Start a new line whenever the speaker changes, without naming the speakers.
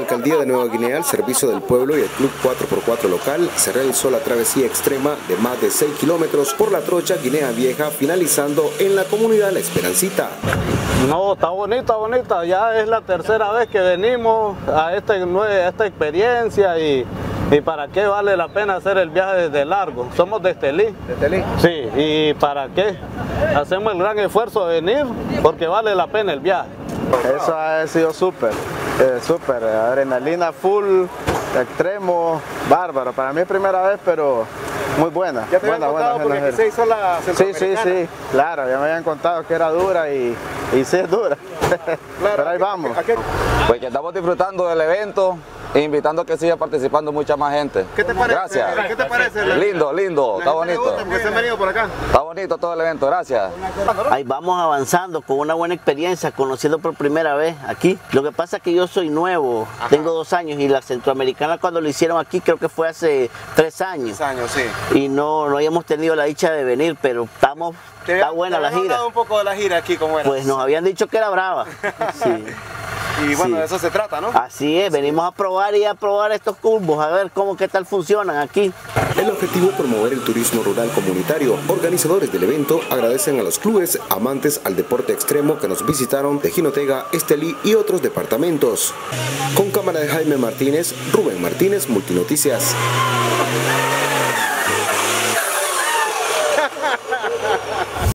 Alcaldía de Nueva Guinea, el Servicio del Pueblo y el Club 4x4 local se realizó la travesía extrema de más de 6 kilómetros por la trocha Guinea Vieja, finalizando en la comunidad La Esperancita.
No, está bonita, ya es la tercera vez que venimos a esta experiencia y para qué vale la pena hacer el viaje desde largo. Somos de Estelí.
¿De Estelí?
Sí, y para qué hacemos el gran esfuerzo de venir porque vale la pena el viaje.
Eso ha sido súper, adrenalina full, extremo, bárbaro. Para mí es primera vez, pero muy buena.
¿Ya te habían contado porque aquí se hizo la centroamericana?
Sí, claro, ya me habían contado que era dura y sí es dura, claro, pero ahí vamos.
Pues que estamos disfrutando del evento, invitando a que siga participando mucha más gente.
¿Qué te parece?
Gracias.
¿Qué te parece?
Lindo, está bonito.
Porque se han venido por acá.
Está bonito todo el evento, gracias.
Ahí vamos avanzando con una buena experiencia, conociendo por primera vez aquí. Lo que pasa es que yo soy nuevo, tengo 2 años y la centroamericana cuando lo hicieron aquí creo que fue hace 3 años.
3 años, sí.
Y no habíamos tenido la dicha de venir, pero está buena la gira.
¿Te habían un poco de la gira aquí cómo era?
Pues nos habían dicho que era brava. Sí.
Y bueno,
Sí.
de eso se trata, ¿no?
Así es, venimos a probar estos curbos, a ver qué tal funcionan aquí.
El objetivo es promover el turismo rural comunitario. Organizadores del evento agradecen a los clubes amantes al deporte extremo que nos visitaron de Jinotega, Estelí y otros departamentos. Con cámara de Jaime Martínez, Rubén Martínez, Multinoticias.